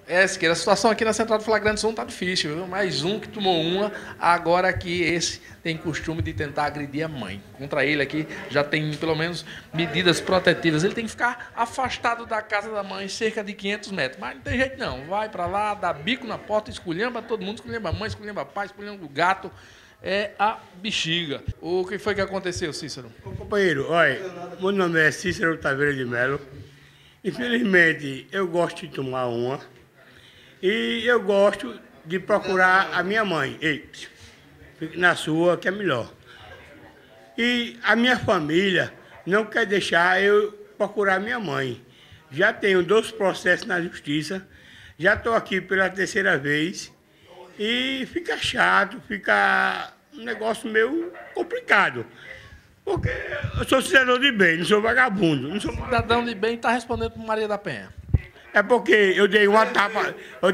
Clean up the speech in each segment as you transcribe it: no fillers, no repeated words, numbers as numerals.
Siqueira, a situação aqui na Central do Flagrante Sul tá difícil, viu? Mais um que tomou uma, agora que esse tem costume de tentar agredir a mãe. Contra ele aqui já tem pelo menos medidas protetivas. Ele tem que ficar afastado da casa da mãe, cerca de 500 metros. Mas não tem jeito não, vai para lá, dá bico na porta, esculhamba todo mundo, esculhamba a mãe, esculhamba o pai, esculhamba o gato. É a bexiga. O que foi que aconteceu, Cícero? Ô, companheiro, olha, meu nome é Cícero Taveira de Melo. Infelizmente, eu gosto de tomar uma e eu gosto de procurar a minha mãe. Ei, fique na sua, que é melhor. E a minha família não quer deixar eu procurar a minha mãe. Já tenho 2 processos na justiça, já estou aqui pela 3ª vez e fica chato, fica um negócio meio complicado. Porque eu sou cidadão de bem, não sou vagabundo. Não sou Cidadão de bem está respondendo para Maria da Penha. É porque eu dei uma tapa,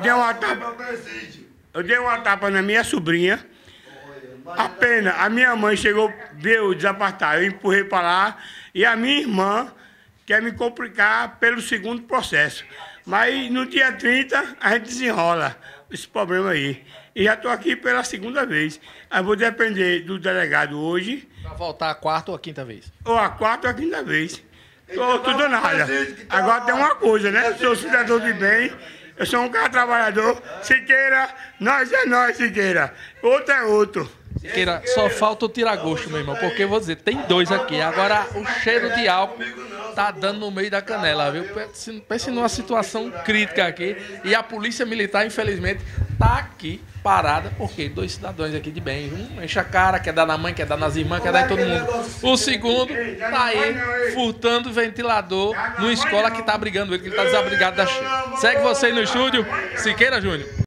eu dei uma tapa na minha sobrinha. Apenas a minha mãe chegou, veio desapartar, eu empurrei para lá e a minha irmã quer me complicar pelo 2º processo. Mas no dia 30 a gente desenrola esse problema aí. E já estou aqui pela 2ª vez. Aí vou depender do delegado hoje. Para voltar a 4ª ou a 5ª vez? Ou a 4ª ou a 5ª vez. Tudo nada. Agora tem uma coisa, né? Eu sou cidadão de bem, eu sou um cara trabalhador. Siqueira, nós é nós, Siqueira. Outro é outro. Siqueira, só falta o tiragosto, meu irmão, porque eu vou dizer, tem 2 aqui. Agora o cheiro de álcool tá dando no meio da canela, viu? Pense numa situação crítica aqui. E a polícia militar, infelizmente, tá aqui parada, porque 2 cidadãos aqui de bem. Um enche a cara, quer dar na mãe, quer dar nas irmãs, quer dar em todo mundo. O segundo tá aí furtando o ventilador numa escola que tá brigando ele, que ele tá desabrigado da cheia. Segue você aí no estúdio, Siqueira Júnior.